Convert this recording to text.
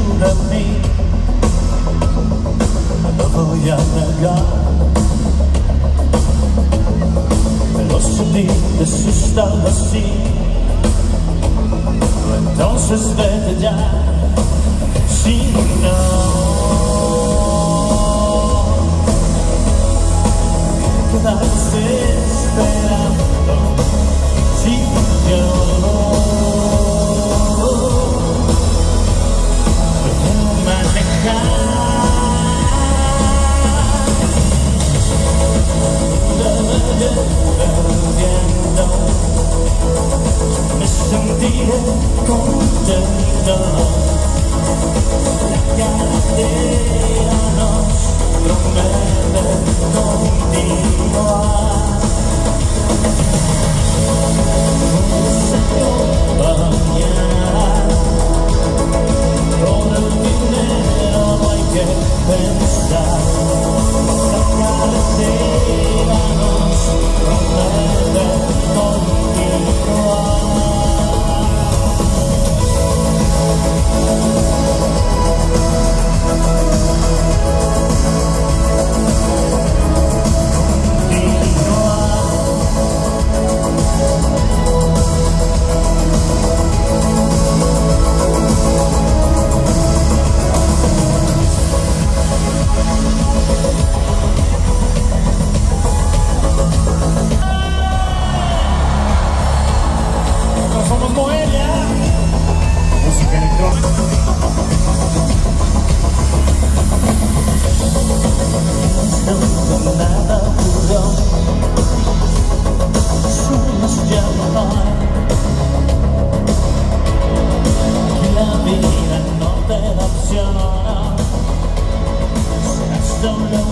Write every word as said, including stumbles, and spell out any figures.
de mí, no voy a negar, pero si a ti te asusta así, entonces vete ya. Si no, quedarás esperando. Si yo puedo manejar, perdiendo, me sentiré contento. La carretera nos promete continuar. Nos acompañará. Con el dinero no hay que pensar. La carretera nos promete continuar. Somos Moelia, música electrónica. No, nada ocurrió, sueños ya no hay, que la vida no te da opción, serás solo